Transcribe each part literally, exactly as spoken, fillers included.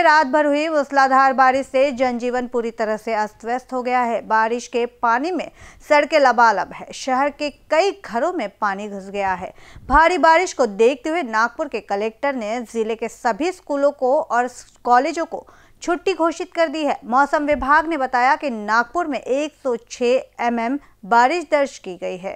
में रात भर हुई मूसलाधार बारिश से जनजीवन पूरी तरह से अस्त व्यस्त हो गया है। बारिश के पानी में सड़कें लबालब है। शहर के कई घरों में पानी घुस गया है। भारी बारिश को देखते हुए नागपुर के कलेक्टर ने जिले के सभी स्कूलों को और कॉलेजों को छुट्टी घोषित कर दी है। मौसम विभाग ने बताया कि नागपुर में एक सौ छह एम एम बारिश दर्ज की गई है।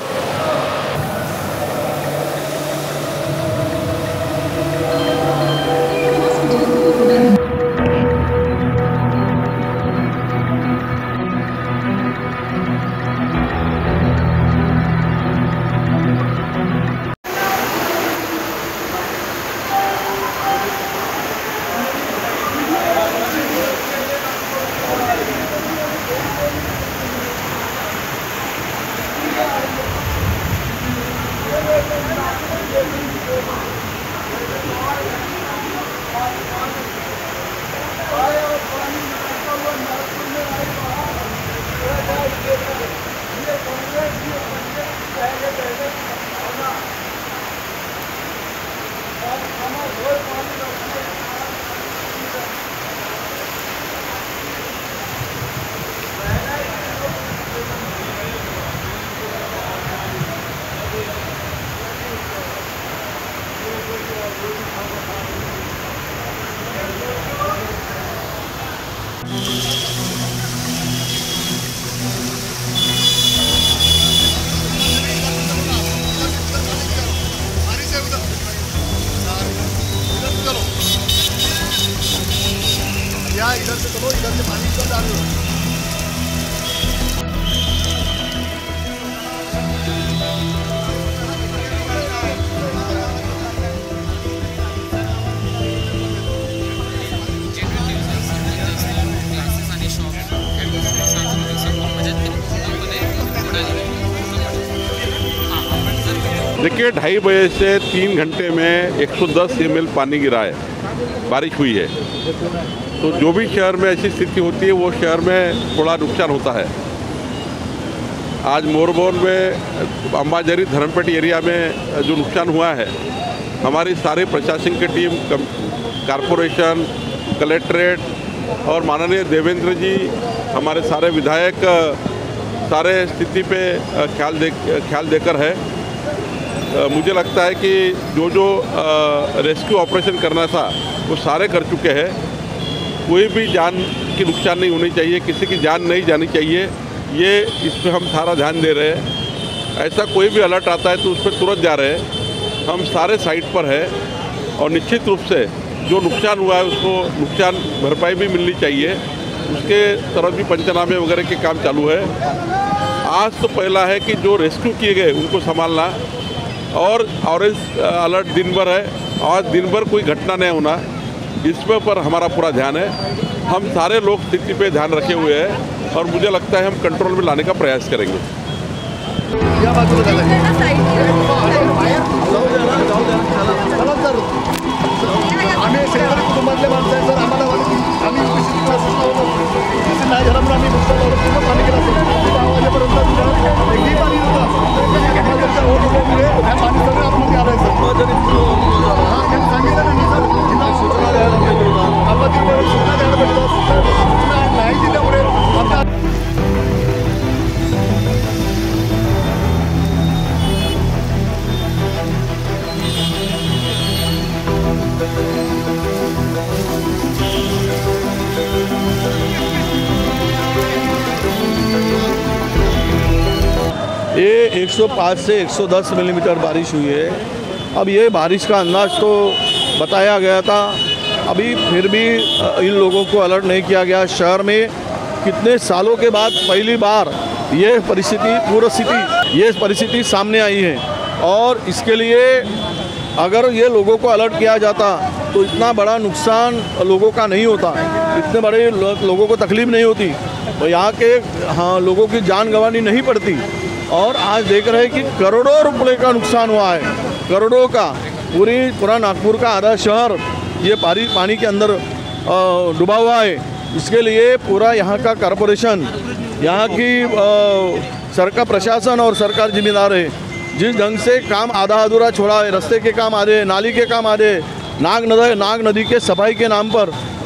इधर से चलो, इधर से पानी चल जा रही है। देखिए, ढाई बजे से तीन घंटे में एक सौ दस एम एल पानी गिरा है, बारिश हुई है। तो जो भी शहर में ऐसी स्थिति होती है वो शहर में थोड़ा नुकसान होता है। आज मोरबोन में अंबाझरी धर्मपेट एरिया में जो नुकसान हुआ है, हमारी सारी प्रशासन की टीम, कारपोरेशन, कलेक्ट्रेट और माननीय देवेंद्र जी, हमारे सारे विधायक सारे स्थिति पे ख्याल दे ख्याल देकर है। मुझे लगता है कि जो जो रेस्क्यू ऑपरेशन करना था वो सारे कर चुके हैं। कोई भी जान की नुकसान नहीं होनी चाहिए, किसी की जान नहीं जानी चाहिए, ये इस पर हम सारा ध्यान दे रहे हैं। ऐसा कोई भी अलर्ट आता है तो उस पर तुरंत जा रहे हैं। हम सारे साइट पर हैं और निश्चित रूप से जो नुकसान हुआ है उसको नुकसान भरपाई भी मिलनी चाहिए। उसके तरफ भी पंचनामे वगैरह के काम चालू है। आज तो पहला है कि जो रेस्क्यू किए गए उनको संभालना, और ऑरेंज अलर्ट दिन भर है और दिन भर कोई घटना नहीं होना, इसमें पर हमारा पूरा ध्यान है। हम सारे लोग स्थिति पे ध्यान रखे हुए हैं और मुझे लगता है हम कंट्रोल में लाने का प्रयास करेंगे। ये एक सौ पाँच से एक सौ दस मिलीमीटर बारिश हुई है। अब ये बारिश का अंदाज तो बताया गया था, अभी फिर भी इन लोगों को अलर्ट नहीं किया गया। शहर में कितने सालों के बाद पहली बार ये परिस्थिति पूर्व स्थिति ये परिस्थिति सामने आई है, और इसके लिए अगर ये लोगों को अलर्ट किया जाता तो इतना बड़ा नुकसान लोगों का नहीं होता, इतने बड़े लो, लोगों को तकलीफ नहीं होती, तो यहाँ के हाँ लोगों की जान गंवानी नहीं पड़ती। और आज देख रहे हैं कि करोड़ों रुपए का नुकसान हुआ है, करोड़ों का। पूरी पूरा नागपुर का आधा शहर ये पानी पानी के अंदर डूबा हुआ है। इसके लिए पूरा यहाँ का कॉरपोरेशन, यहाँ की सरकार प्रशासन और सरकार जिम्मेदार है। जिस ढंग से काम आधा अधूरा छोड़ा है, रास्ते के काम आधे, नाली के काम आधे, नाग नदी नाग नदी के सफाई के नाम पर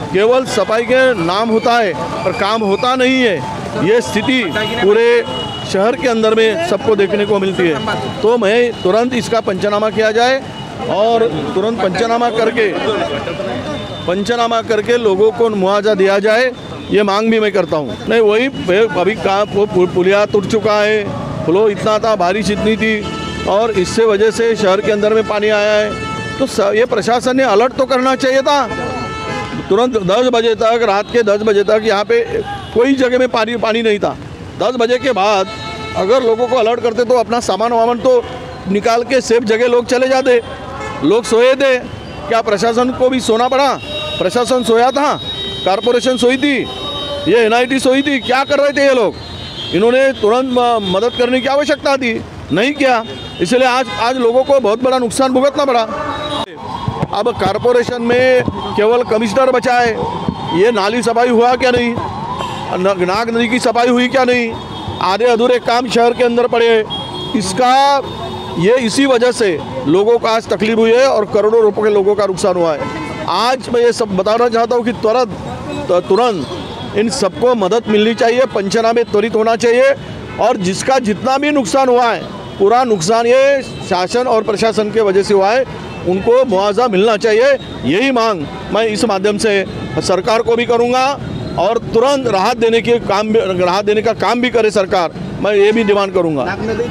केवल सफाई के नाम होता है पर काम होता नहीं है। ये स्थिति पूरे शहर के अंदर में सबको देखने को मिलती है। तो मैं तुरंत इसका पंचनामा किया जाए और तुरंत पंचनामा करके पंचनामा करके लोगों को मुआवजा दिया जाए, ये मांग भी मैं करता हूँ। नहीं वही अभी कहाँ वो पुलिया टूट चुका है, फ्लो इतना था, बारिश इतनी थी और इससे वजह से शहर के अंदर में पानी आया है। तो ये प्रशासन ने अलर्ट तो करना चाहिए था तुरंत। दस बजे तक, रात के दस बजे तक यहाँ पे कोई जगह में पानी पानी नहीं था। दस बजे के बाद अगर लोगों को अलर्ट करते तो अपना सामान वामान तो निकाल के सेफ जगह लोग चले जाते, लोग सोए थे। क्या प्रशासन को भी सोना पड़ा? प्रशासन सोया था, कारपोरेशन सोई थी, ये एन आई टी सोई थी, क्या कर रहे थे ये लोग? इन्होंने तुरंत मदद करने की आवश्यकता थी, नहीं किया, इसलिए आज आज लोगों को बहुत बड़ा नुकसान भुगतना पड़ा। अब कारपोरेशन में केवल कमिश्नर बचा है, ये नाली सफाई हुआ क्या नहीं, नाग नदी की सफाई हुई क्या नहीं, आधे अधूरे काम शहर के अंदर पड़े हैं। इसका ये इसी वजह से लोगों को आज तकलीफ हुई है और करोड़ों रुपए के लोगों का नुकसान हुआ है। आज मैं ये सब बताना चाहता हूँ कि तुरंत तुरंत इन सबको मदद मिलनी चाहिए, पंचनामे त्वरित होना चाहिए और जिसका जितना भी नुकसान हुआ है पूरा नुकसान ये शासन और प्रशासन के वजह से हुआ है, उनको मुआवजा मिलना चाहिए। यही मांग मैं इस माध्यम से सरकार को भी करूँगा और तुरंत राहत देने के काम राहत देने का काम भी करे सरकार, मैं ये भी डिमांड करूँगा।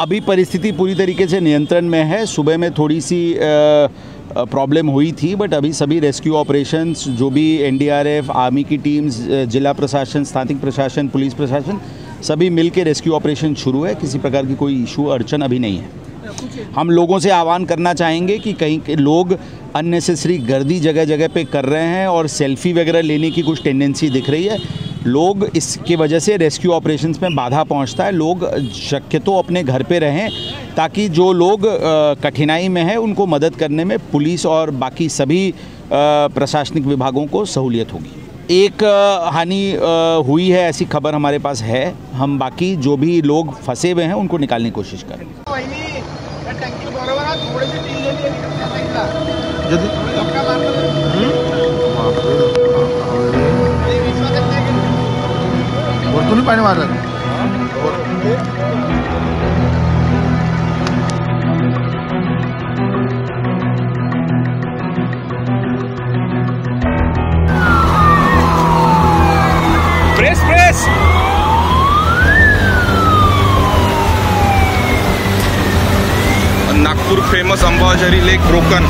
अभी परिस्थिति पूरी तरीके से नियंत्रण में है। सुबह में थोड़ी सी प्रॉब्लम हुई थी, बट अभी सभी रेस्क्यू ऑपरेशंस, जो भी N D R F, army की टीम्स, जिला प्रशासन, स्थानिक प्रशासन, पुलिस प्रशासन, सभी मिल के रेस्क्यू ऑपरेशन शुरू है। किसी प्रकार की कोई इशू अड़चन अभी नहीं है। हम लोगों से आह्वान करना चाहेंगे कि कहीं के लोग अननेसेसरी गर्दी जगह जगह पे कर रहे हैं और सेल्फी वगैरह लेने की कुछ टेंडेंसी दिख रही है। लोग इसकी वजह से रेस्क्यू ऑपरेशंस में बाधा पहुंचता है। लोग शक्य तो अपने घर पे रहें, ताकि जो लोग कठिनाई में हैं उनको मदद करने में पुलिस और बाकी सभी प्रशासनिक विभागों को सहूलियत होगी। एक हानि हुई है ऐसी खबर हमारे पास है। हम बाकी जो भी लोग फंसे हुए हैं उनको निकालने की कोशिश करेंगे। वरतून पाणी मारलं press press Nagpur famous Ambazari lake broken.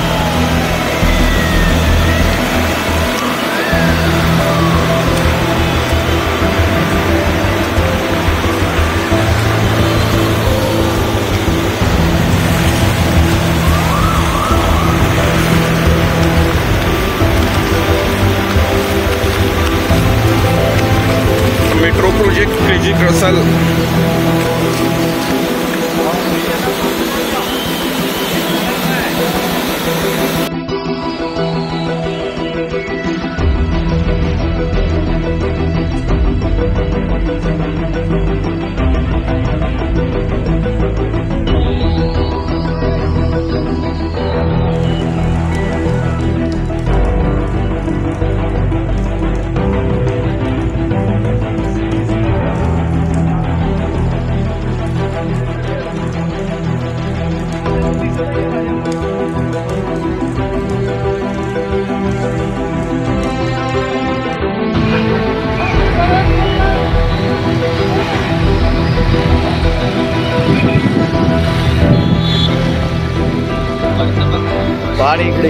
Metro project crazy क्रसल बाहर इकडे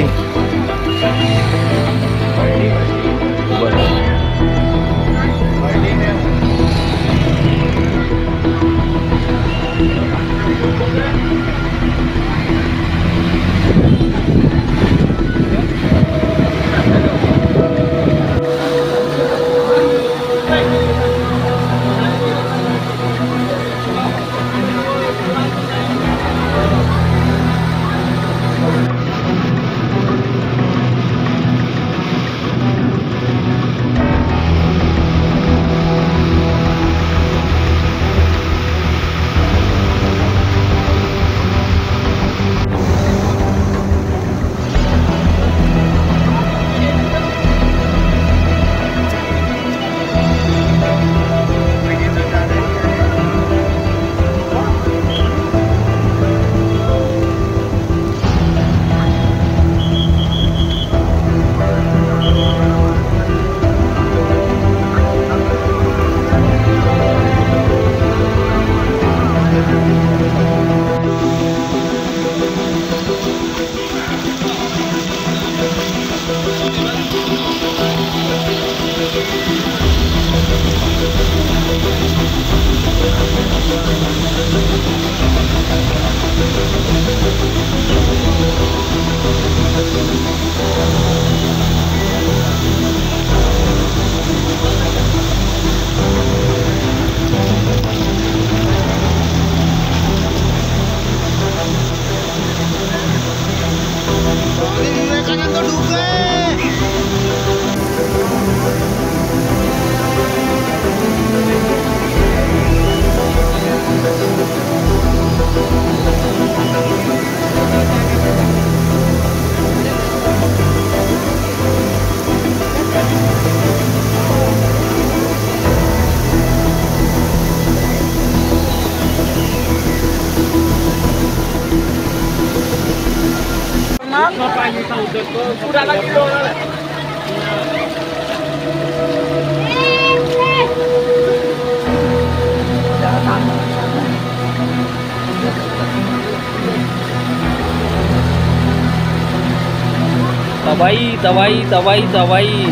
दवाई दवाई दवाई दवाई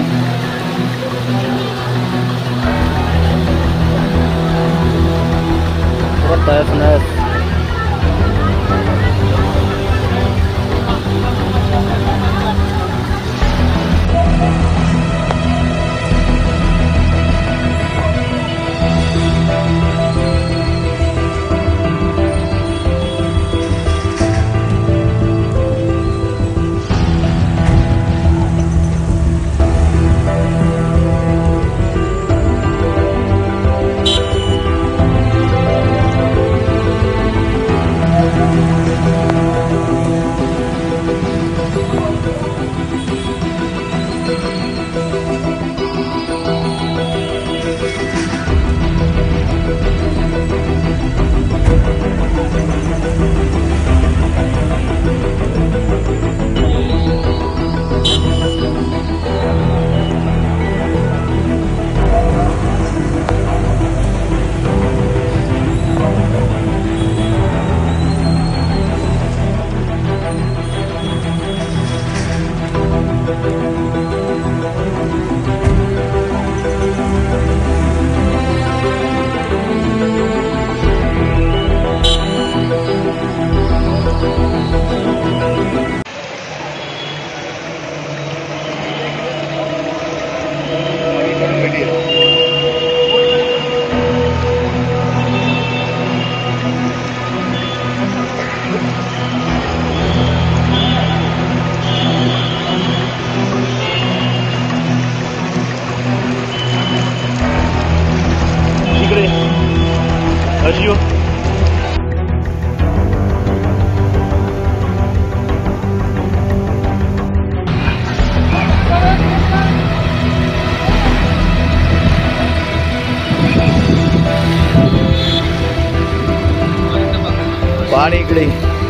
पूरा तहस नहस। पाणी इकडे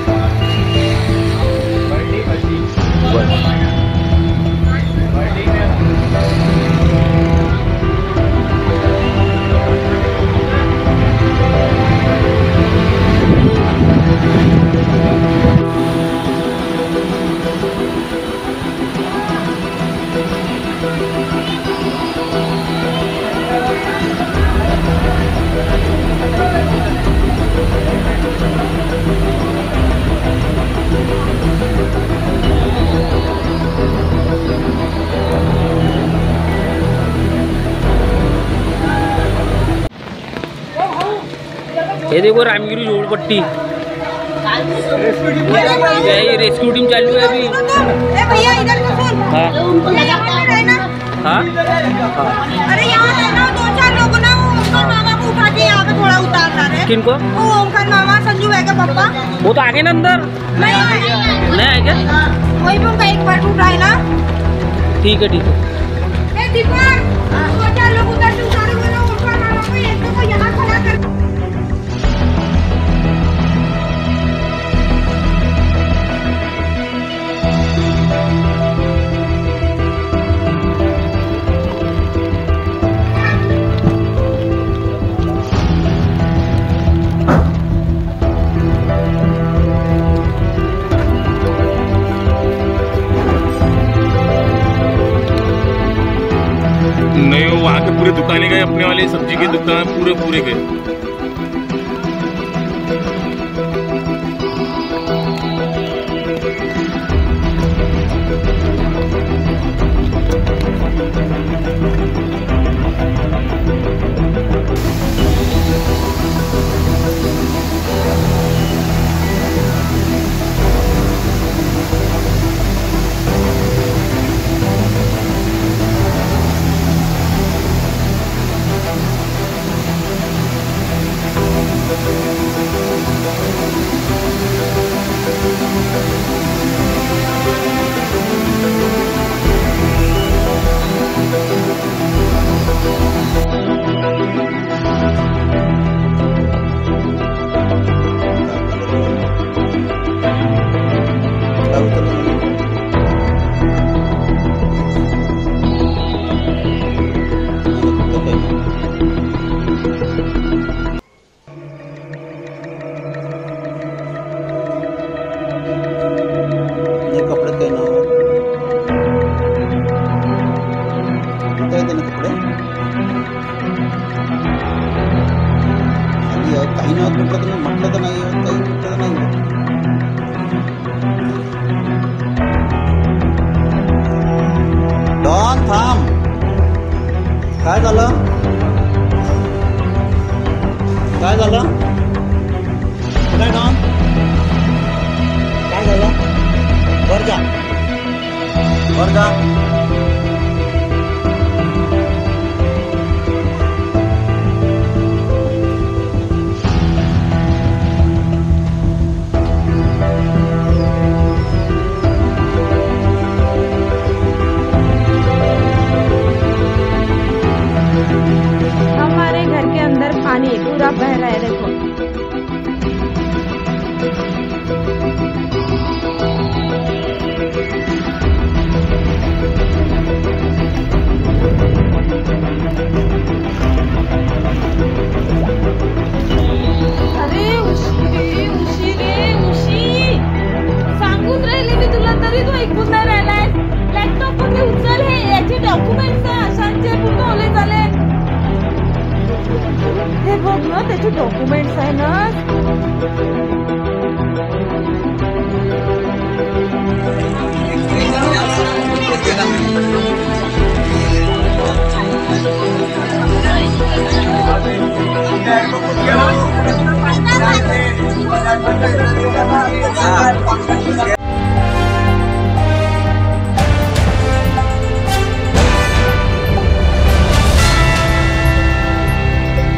ये देखो रामगिरी रोड पट्टी रेस्क्यू टीम चालू है अभी। भैया इधर को सुन। हाँ हाँ अरे यहाँ है ना दो चार लोगों ना वो ओमकार मामा को उठा के यहाँ पे थोड़ा उतार रहा है। किनको? वो ओमकार मामा संजू है क्या पापा? वो तो आगे ना अंदर नहीं आए। नहीं है क्या? वही पे उनका एक पार्ट उठाए ना। ठीक है ठीक है। ए दीपक दो चार लोग उधर से उतारे हुए ना ओमकार मामा को एक को यहाँ खड़ा कर। नहीं वो वहाँ के पूरे दुकानें गए, अपने वाले सब्जी की दुकान पूरे पूरे गए। काही नाही होत म्हटलं तर म्हटलं तर नाही होत काही म्हटलं तर नाही होत. डॉन थांब. काय झालं काय झालं काय डॉन काय झालं वर जा वर जा. हमारे घर के अंदर पानी पूरा बह रहा है देखो. अरे उशी रे उशी रे उशी सांगून राहिले मी तुला तरी तू ऐकून नाही राहिलाय. लॅपटॉप मध्ये उचल हे याचे डॉक्युमेंट्स अशांचे पूर्ण ओले झाले. हे बघ ना त्याचे डॉक्युमेंट्स आहे ना. Thank you.